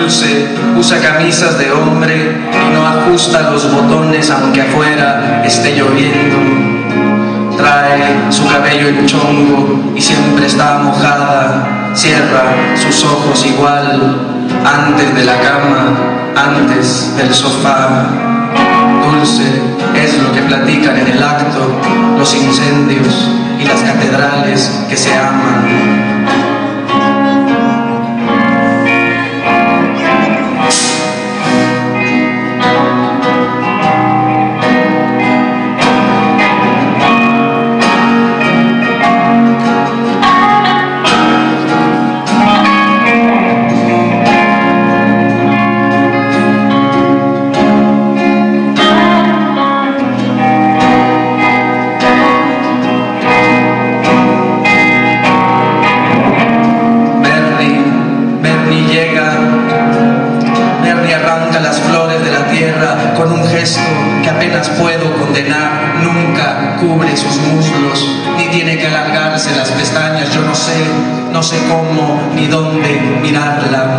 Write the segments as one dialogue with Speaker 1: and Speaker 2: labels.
Speaker 1: Dulce usa camisas de hombre y no ajusta los botones aunque afuera esté lloviendo. Trae su cabello en chongo y siempre está mojada. Cierra sus ojos igual, antes de la cama, antes del sofá. Dulce es lo que platican en el acto, los incendios y las catedrales que se aman. No sé cómo ni dónde mirarla.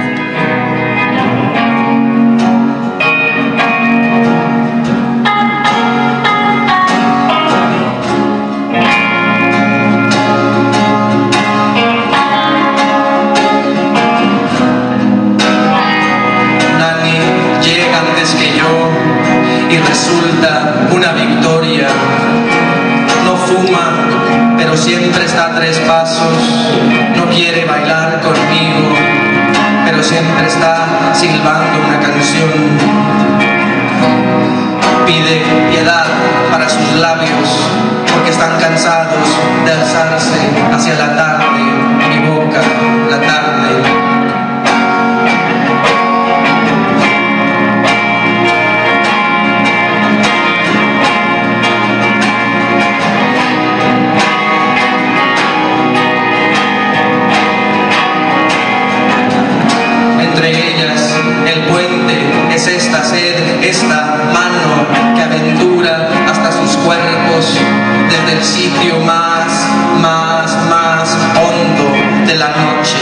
Speaker 1: Nani llega antes que yo y resulta una victoria. No fuma, pero siempre está a 3 pasos. No quiere bailar conmigo, pero siempre está silbando una canción. Pide piedad para sus labios, porque están cansados de alzarse hacia la tarde. Mi boca, la tarde. Esta sed, esta mano que aventura hasta sus cuerpos desde el sitio más hondo de la noche.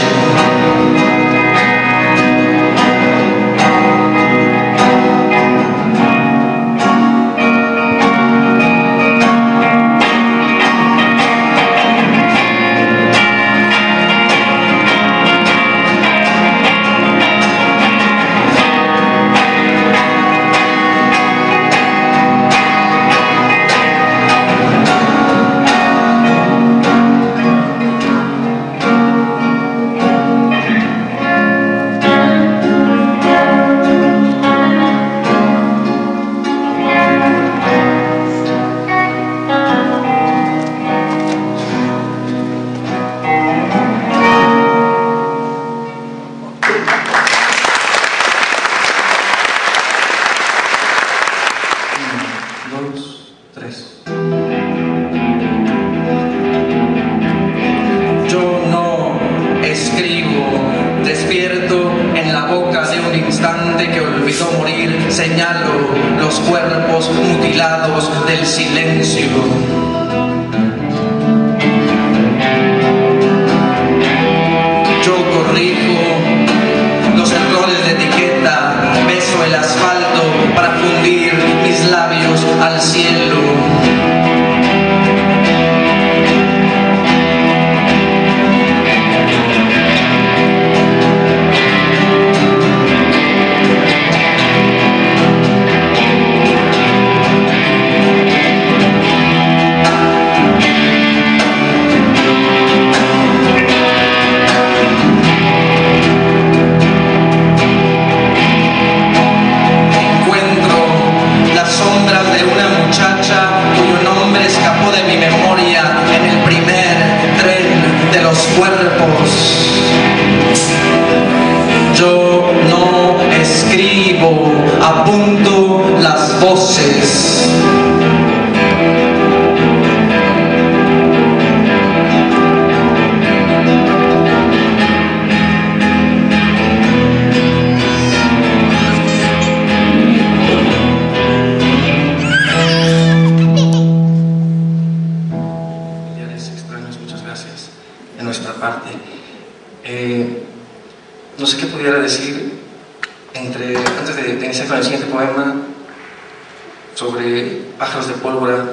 Speaker 1: Señalo los cuerpos mutilados del silencio. Yo corrijo los errores de etiqueta, beso el asfalto para fundir mis labios al cielo. Yo no escribo, apunto las voces. Extraños, muchas gracias de nuestra parte. No sé qué pudiera decir, antes de iniciar con el siguiente poema, sobre pájaros de pólvora,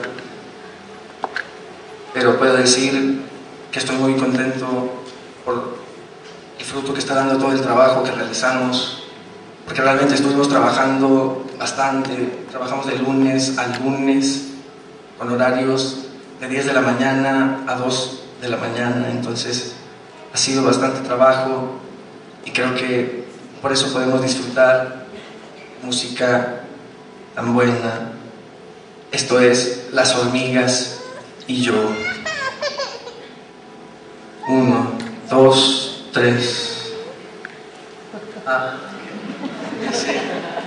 Speaker 1: pero puedo decir que estoy muy contento por el fruto que está dando todo el trabajo que realizamos, porque realmente estuvimos trabajando bastante, trabajamos de lunes a lunes, con horarios de 10 de la mañana a 2 de la mañana, entonces ha sido bastante trabajo y creo que por eso podemos disfrutar música tan buena. Esto es Las hormigas y yo. 1, 2, 3. Sí.